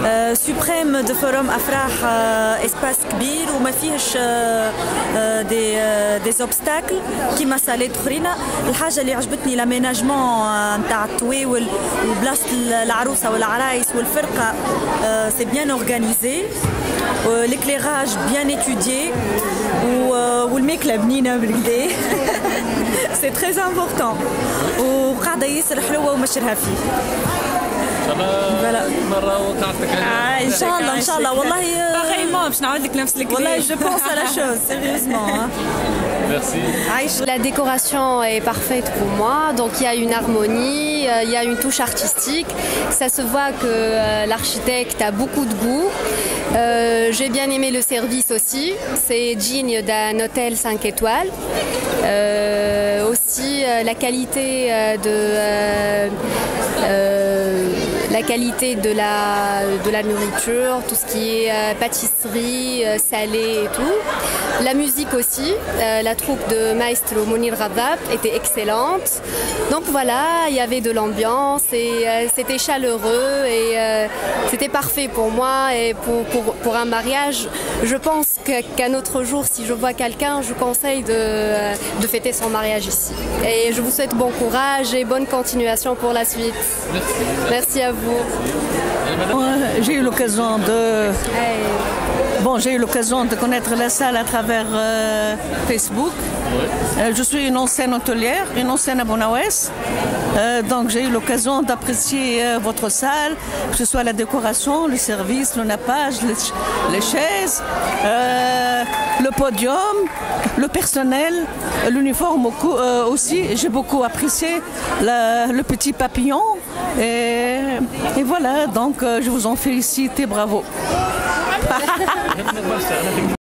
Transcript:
سوبريم دو فوروم افراح اسباس كبير وما فيهش دي اوبستاكل كيما ساليت اخرين. الحاجه اللي عجبتني لاميناجمون نتاع التواول وبلاصه العروسه والعرايس والفرقه، سي بيان اورغانيزي، l'éclairage bien étudié والماكله بنينه بالكدا. سي تري امبورطون وقاعده ياسر حلوه ومشرها فيه. مرة وقعتك ان شاء الله ان شاء الله والله pareillement باش نعاود لك نفس الكلام. والله je pense à la chose sérieusement. Merci. La décoration est parfaite pour moi, donc il y a une harmonie, il y a une touche artistique. Ça se voit que l'architecte a beaucoup de goût. J'ai bien aimé le service aussi, c'est digne d'un hôtel 5 étoiles. Aussi la qualité de la nourriture, tout ce qui est pâtisserie, salé et tout. La musique aussi, la troupe de Maestro Mounir Ghadab était excellente. Donc voilà, il y avait de l'ambiance et c'était chaleureux et c'était parfait pour moi et pour un mariage. Je pense qu'un autre jour, si je vois quelqu'un, je conseille de fêter son mariage ici. Et je vous souhaite bon courage et bonne continuation pour la suite. Merci à vous. J'ai eu l'occasion j'ai eu l'occasion de connaître la salle à travers Facebook. Je suis une ancienne hôtelière, une ancienne à Bonaouès. Donc j'ai eu l'occasion d'apprécier votre salle, que ce soit la décoration, le service, le nappage, les chaises, le podium, le personnel, l'uniforme aussi. J'ai beaucoup apprécié le petit papillon. Et voilà, donc je vous en félicite et bravo.